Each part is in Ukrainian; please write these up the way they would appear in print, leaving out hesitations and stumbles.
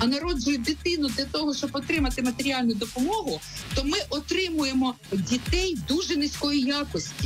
а народжують дитину для того, щоб отримати матеріальну допомогу, то ми отримуємо дітей дуже низької якості.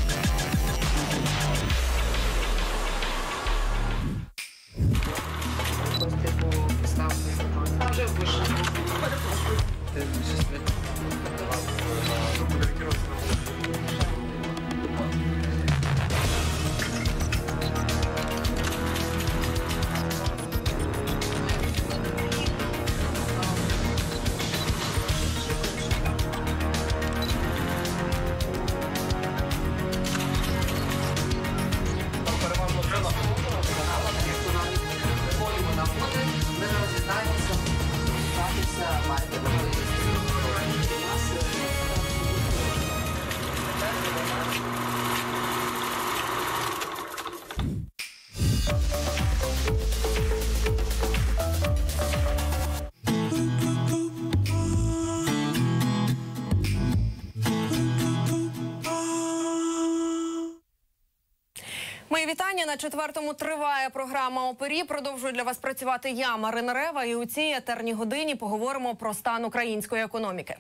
Мої вітання. На четвертому триває програма «Опері». Продовжую для вас працювати я, Марина Рева. І у цій етерній годині поговоримо про стан української економіки.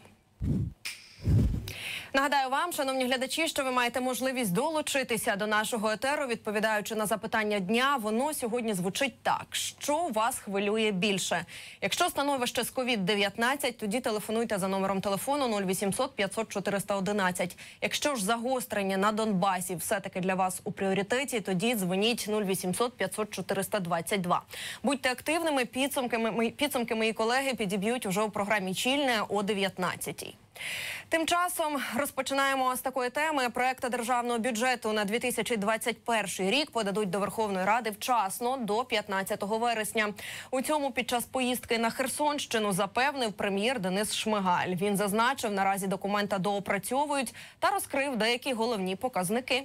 Нагадаю вам, шановні глядачі, що ви маєте можливість долучитися до нашого етеру, відповідаючи на запитання дня. Воно сьогодні звучить так. Що вас хвилює більше? Якщо становище з COVID-19, тоді телефонуйте за номером телефону 0800 500 411. Якщо ж загострення на Донбасі все-таки для вас у пріоритеті, тоді дзвоніть 0800 500 422. Будьте активними, підсумки мої колеги підіб'ють уже у програмі «Чільне» о 19-й. Тим часом розпочинаємо з такої теми. Проекти державного бюджету на 2021 рік подадуть до Верховної Ради вчасно, до 15 вересня. У цьому під час поїздки на Херсонщину запевнив прем'єр Денис Шмигаль. Він зазначив, наразі документа доопрацьовують та розкрив деякі головні показники.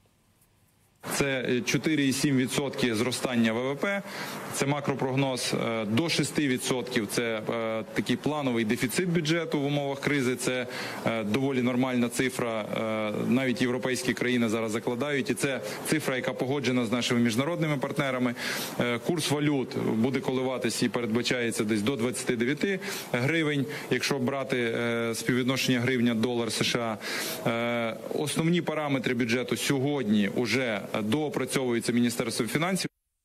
Це 4,7% зростання ВВП, це макропрогноз до 6%, це такий плановий дефіцит бюджету в умовах кризи, це доволі нормальна цифра, навіть європейські країни зараз закладають, і це цифра, яка погоджена з нашими міжнародними партнерами. Курс валют буде коливатися і передбачається десь до 29 гривень, якщо брати співвідношення гривня-долар США. Основні параметри бюджету сьогодні уже доопрацьовується Міністерством фінансів.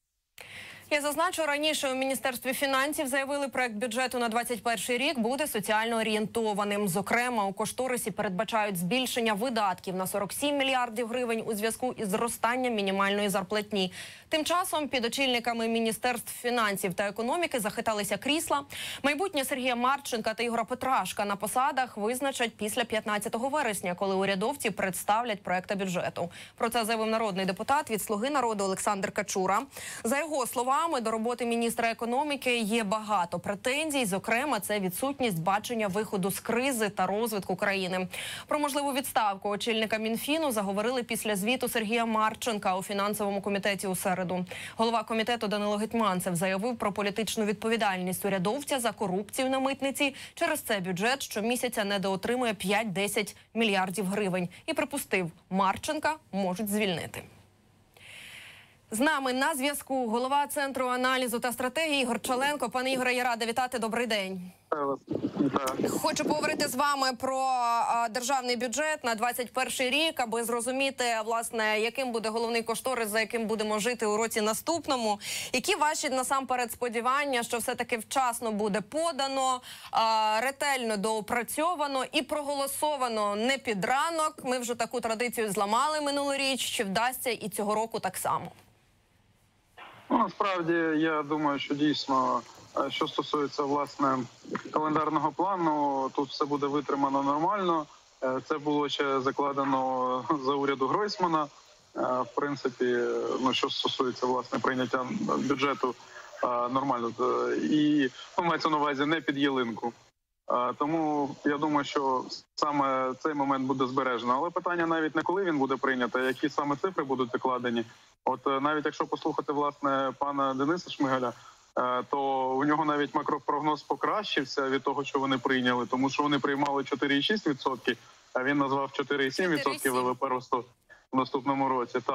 Я зазначу, раніше у Міністерстві фінансів заявили, проект бюджету на 2021 рік буде соціально орієнтованим. Зокрема, у кошторисі передбачають збільшення видатків на 47 мільярдів гривень у зв'язку із зростанням мінімальної зарплатні. Тим часом під очільниками Міністерств фінансів та економіки захиталися крісла. Майбутнє Сергія Марченка та Ігоря Петрашка на посадах визначать після 15 вересня, коли урядовці представлять проекти бюджету. Про це заявив народний депутат від «Слуги народу» Олександр Качура. За його словами, до роботи міністра економіки є багато претензій. Зокрема, це відсутність бачення виходу з кризи та розвитку країни. Про можливу відставку очільника Мінфіну заговорили після звіту Сергія Марченка у фінансовому комітеті у середу. Голова комітету Данило Гетманцев заявив про політичну відповідальність урядовця за корупцію на митниці. Через це бюджет щомісяця недоотримує 5-10 мільярдів гривень. І припустив, Марченка можуть звільнити. З нами на зв'язку голова Центру аналізу та стратегії Ігор Чаленко. Пане Ігоре, я рада вітати. Добрий день. Хочу поговорити з вами про державний бюджет на 2021 рік, аби зрозуміти, власне, яким буде головний кошторис, за яким будемо жити у році наступному. Які ваші, насамперед, сподівання, що все-таки вчасно буде подано, ретельно доопрацьовано і проголосовано не під ранок? Ми вже таку традицію зламали минулоріч. Чи вдасться і цього року так само? Ну, насправді, я думаю, що дійсно, що стосується, власне, календарного плану, тут все буде витримано нормально. Це було ще закладено за уряду Гройсмана. В принципі, ну, що стосується, власне, прийняття бюджету нормально. І мається на увазі не під ялинку. Тому я думаю, що саме цей момент буде збережено. Але питання навіть не коли він буде прийнятий, а які саме цифри будуть закладені. От навіть якщо послухати, власне, пана Дениса Шмигаля, то у нього навіть макропрогноз покращився від того, що вони прийняли, тому що вони приймали 4,6%, а він назвав 4,7% ВВП росту в наступному році. Так.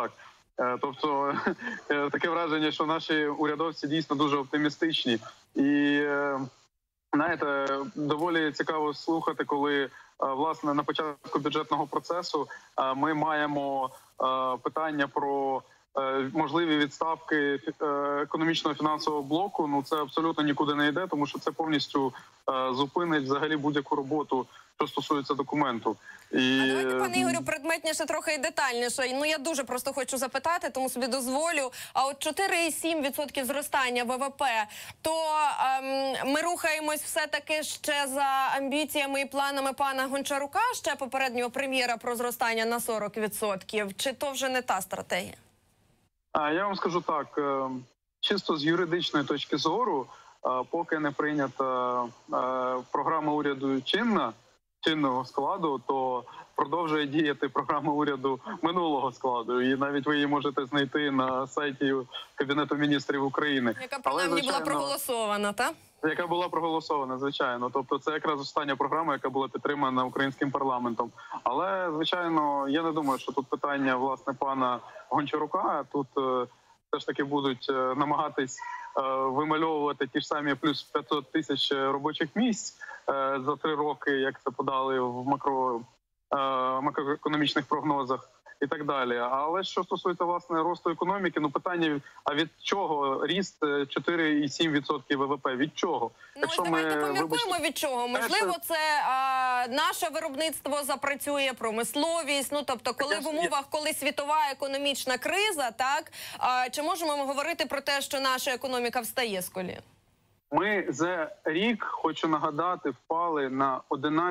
Тобто таке враження, що наші урядовці дійсно дуже оптимістичні. І, знаєте, доволі цікаво слухати, коли, власне, на початку бюджетного процесу ми маємо питання про можливі відставки економічного фінансового блоку. Ну, це абсолютно нікуди не йде, тому що це повністю зупинить взагалі будь-яку роботу, що стосується документу. А давайте, пане Ігорю, предметніше трохи і детальніше. Ну, я дуже просто хочу запитати, тому собі дозволю. А от 4,7% зростання ВВП, то ми рухаємось все-таки ще за амбіціями і планами пана Гончарука, ще попереднього прем'єра, про зростання на 40%? Чи то вже не та стратегія? Я вам скажу так, чисто з юридичної точки зору, поки не прийнята програма уряду чинного складу, то продовжує діяти програма уряду минулого складу. І навіть ви її можете знайти на сайті Кабінету міністрів України. Яка принаймні була проголосована, так? Яка була проголосована, звичайно. Тобто це якраз остання програма, яка була підтримана українським парламентом. Але, звичайно, я не думаю, що тут питання, власне, пана Гончарука. Тут все ж таки будуть намагатись вимальовувати ті ж самі плюс 500 тисяч робочих місць за 3 роки, як це подали в макроекономічних прогнозах і так далі. Але що стосується, власне, росту економіки, ну питання, а від чого ріст 4,7% ВВП? Від чого? Ну, давайте поміркуємо від чого. Можливо, це наше виробництво запрацює, промисловість, ну, тобто, коли в умовах, коли світова економічна криза, так, чи можемо ми говорити про те, що наша економіка встає з колін? Ми за рік, хочу нагадати, впали на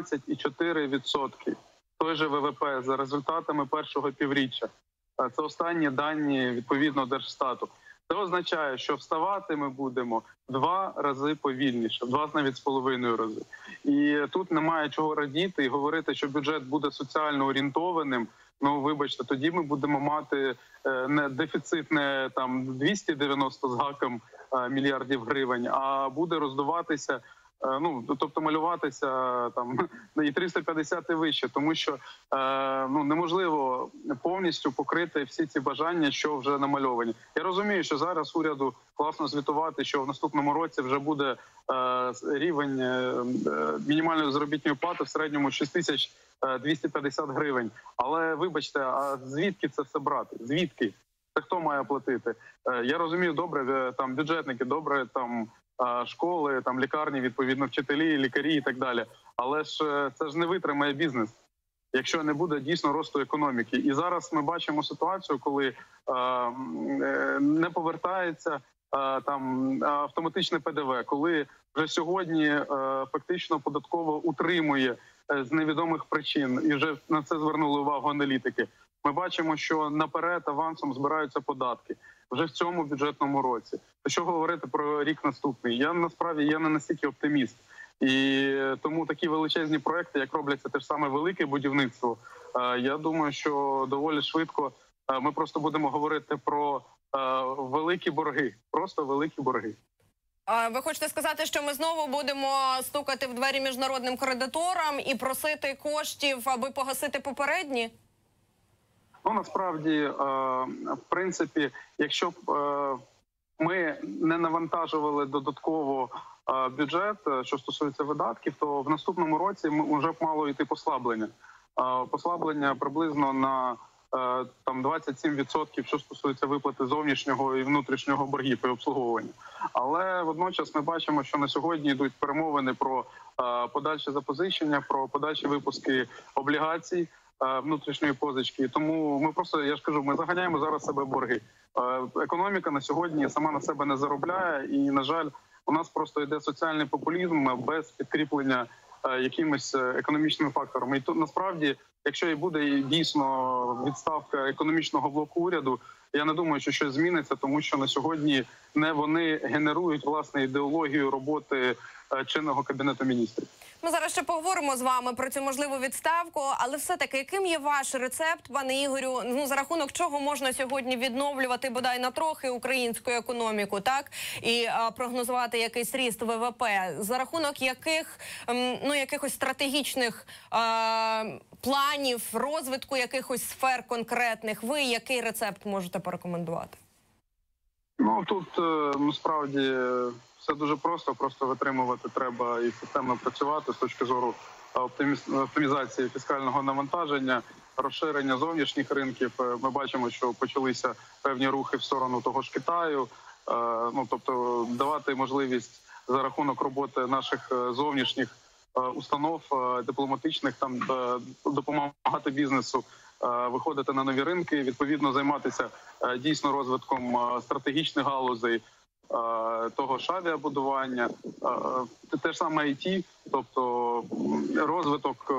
11,4%. Той же ВВП за результатами першого півріччя. Це останні дані, відповідно, Держстату. Це означає, що вставати ми будемо в 2 рази повільніше, в 2,5 рази. І тут немає чого радіти і говорити, що бюджет буде соціально орієнтованим. Ну, вибачте, тоді ми будемо мати не дефіцит не там 290 з гаком мільярдів гривень, а буде роздуватися, ну, тобто малюватися там і 350 і вище, тому що ну, неможливо повністю покрити всі ці бажання, що вже намальовані. Я розумію, що зараз уряду класно звітувати, що в наступному році вже буде рівень мінімальної заробітної плати в середньому 6250 гривень. Але, вибачте, а звідки це все брати? Звідки? Це хто має платити? Я розумію, добре, там бюджетники, добре, там школи, там лікарні, відповідно, вчителі, лікарі і так далі. Але ж це ж не витримає бізнес, якщо не буде дійсно росту економіки. І зараз ми бачимо ситуацію, коли не повертається там автоматичне ПДВ, коли вже сьогодні фактично податково утримує з невідомих причин, і вже на це звернули увагу аналітики. Ми бачимо, що наперед авансом збираються податки вже в цьому бюджетному році. То що говорити про рік наступний? Я насправді не настільки оптиміст. І тому такі величезні проекти, як робляться те ж саме велике будівництво, я думаю, що доволі швидко ми просто будемо говорити про великі борги, просто великі борги. Ви хочете сказати, що ми знову будемо стукати в двері міжнародним кредиторам і просити коштів, аби погасити попередні? Ну, насправді, в принципі, якщо б ми не навантажували додатково бюджет, що стосується видатків, то в наступному році вже б мало йти послаблення. Послаблення приблизно на там 27%, що стосується виплати зовнішнього і внутрішнього боргів і обслуговування. Але водночас ми бачимо, що на сьогодні йдуть перемовини про подальше запозичення, про подальші випуски облігацій, внутрішньої позички. Тому ми просто, я ж кажу, ми заганяємо зараз себе в борги. Економіка на сьогодні сама на себе не заробляє, і, на жаль, у нас просто йде соціальний популізм без підкріплення якимись економічними факторами. І тут насправді, якщо і буде дійсно відставка економічного блоку уряду, я не думаю, що щось зміниться, тому що на сьогодні не вони генерують, власне, ідеологію роботи чинного Кабінету міністрів. Ми зараз ще поговоримо з вами про цю можливу відставку, але все-таки, яким є ваш рецепт, пане Ігорю, ну, за рахунок чого можна сьогодні відновлювати, бодай на трохи, українську економіку, так? І прогнозувати якийсь ріст ВВП? За рахунок яких, ну, якихось стратегічних планів, розвитку якихось сфер конкретних. Ви який рецепт можете порекомендувати? Ну, тут насправді все дуже просто витримувати треба і системно працювати з точки зору оптимізації фіскального навантаження, розширення зовнішніх ринків. Ми бачимо, що почалися певні рухи в сторону того ж Китаю, ну, тобто давати можливість за рахунок роботи наших зовнішніх установ дипломатичних, там допомагати бізнесу виходити на нові ринки, відповідно займатися дійсно розвитком стратегічних галузей, того ж авіабудування, те ж саме IT, тобто розвиток,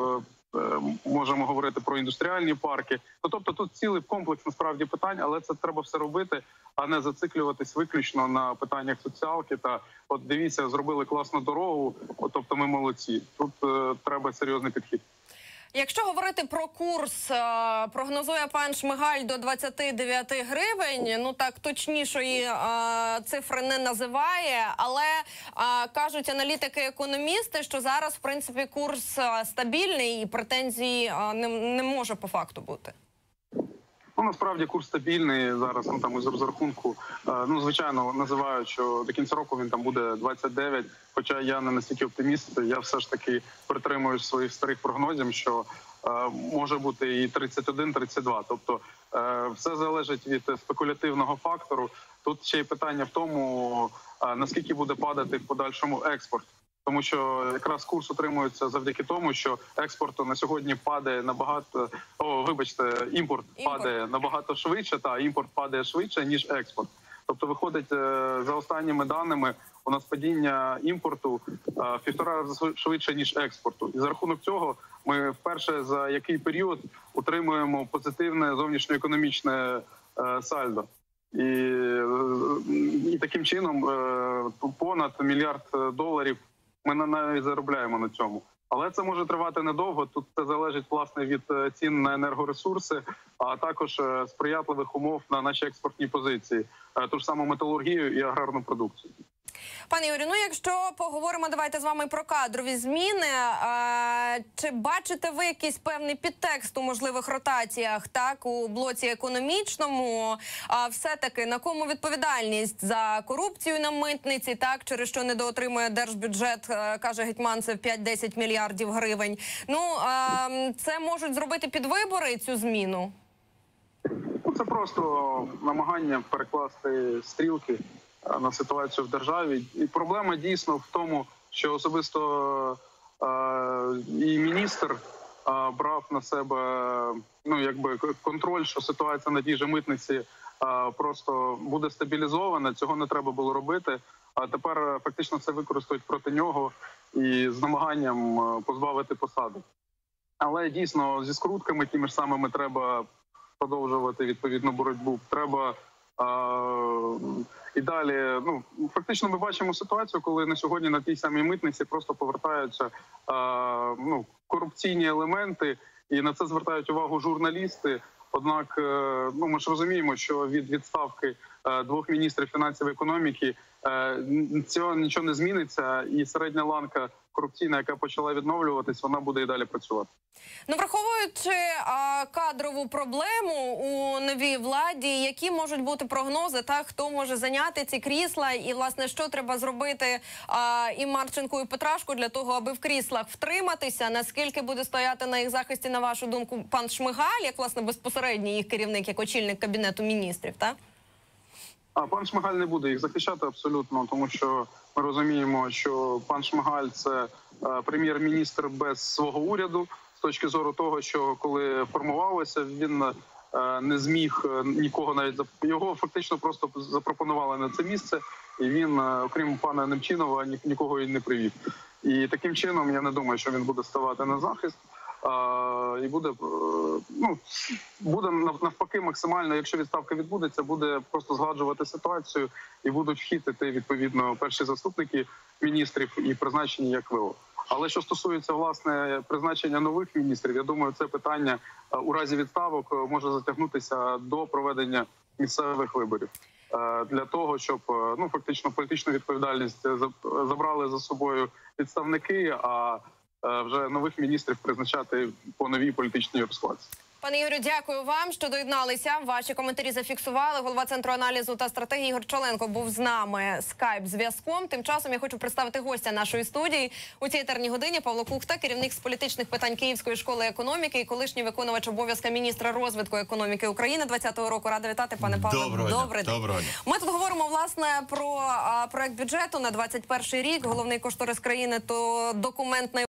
можемо говорити про індустріальні парки. Тобто тут цілий комплекс насправді питань, але це треба все робити, а не зациклюватись виключно на питаннях соціалки та от дивіться, зробили класну дорогу, тобто ми молодці. Тут треба серйозний підхід. Якщо говорити про курс, прогнозує пан Шмигаль до 29 гривень, ну так точнішої цифри не називає, але кажуть аналітики-економісти, що зараз, в принципі, курс стабільний і претензій не може по факту бути. Ну, насправді курс стабільний зараз, ну там із розрахунку, ну звичайно, називають, що до кінця року він там буде 29, хоча я не настільки оптиміст, я все ж таки притримуюсь своїх старих прогнозів, що може бути і 31-32, тобто все залежить від спекулятивного фактору. Тут ще й питання в тому, наскільки буде падати в подальшому експорт. Тому що якраз курс утримується завдяки тому, що експорту на сьогодні падає набагато, імпорт падає набагато швидше, та імпорт падає швидше, ніж експорт. Тобто виходить, за останніми даними, у нас падіння імпорту в 1,5 рази швидше, ніж експорту. І за рахунок цього ми вперше за який період утримуємо позитивне зовнішньоекономічне сальдо. І таким чином понад $1 мільярд ми навіть заробляємо на цьому. Але це може тривати недовго. Тут це залежить, власне, від цін на енергоресурси, а також сприятливих умов на наші експортні позиції, ту ж саму металургію і аграрну продукцію. Пане Юрію, ну якщо поговоримо, давайте з вами про кадрові зміни. Чи бачите ви якийсь певний підтекст у можливих ротаціях, так, у блоці економічному? Все-таки на кому відповідальність за корупцію на митниці, так, через що недоотримує держбюджет, каже Гетманцев, 5-10 мільярдів гривень. Ну, це можуть зробити під вибори цю зміну? Це просто намагання перекласти стрілки на ситуацію в державі. І проблема дійсно в тому, що особисто і міністр брав на себе, ну, якби контроль, що ситуація на тій же митниці просто буде стабілізована. Цього не треба було робити. А тепер фактично це використають проти нього і з намаганням позбавити посади. Але дійсно зі скрутками тими ж самими треба продовжувати відповідну боротьбу. Треба і далі, ну, фактично ми бачимо ситуацію, коли на сьогодні на тій самій митниці просто повертаються ну, корупційні елементи, і на це звертають увагу журналісти. Однак, ну, ми ж розуміємо, що від відставки 2 міністрів фінансів і економіки цього нічого не зміниться, і середня ланка корупційна, яка почала відновлюватись, вона буде і далі працювати. Ну, враховуючи кадрову проблему у новій владі, які можуть бути прогнози, так, хто може зайняти ці крісла, і, власне, що треба зробити і Марченку, і Петрашку для того, аби в кріслах втриматися, наскільки буде стояти на їх захисті, на вашу думку, пан Шмигаль, як, власне, безпосередній їх керівник, як очільник Кабінету міністрів, так? Пан Шмигаль не буде їх захищати абсолютно, тому що ми розуміємо, що пан Шмигаль – це прем'єр-міністр без свого уряду, з точки зору того, що коли формувалося, він не зміг нікого навіть, його фактично просто запропонували на це місце, і він, окрім пана Немчінова, нікого і не привів. І таким чином, я не думаю, що він буде ставати на захист. І буде, ну, буде навпаки максимально, якщо відставка відбудеться, буде просто згладжувати ситуацію і будуть вхід відповідно перші заступники міністрів і призначені як ВО. Але що стосується, власне, призначення нових міністрів, я думаю, це питання у разі відставок може затягнутися до проведення місцевих виборів. Для того, щоб, ну, фактично політичну відповідальність забрали за собою відставники, а вже нових міністрів призначати по новій політичній розкладці. Пане Юрію, дякую вам, що доєдналися. Ваші коментарі зафіксували. Голова Центру аналізу та стратегії Ігор Чоленко був з нами скайп-зв'язком. Тим часом я хочу представити гостя нашої студії. У цій етерній годині Павло Кухта, керівник з політичних питань Київської школи економіки і колишній виконувач обов'язка міністра розвитку економіки України 2020 року. Рада вітати, пане Павло. Добрий день. Доброго дня. Ми тут говоримо, власне, про проект бюджету на 2021 рік. Головний кошторис країни – то документ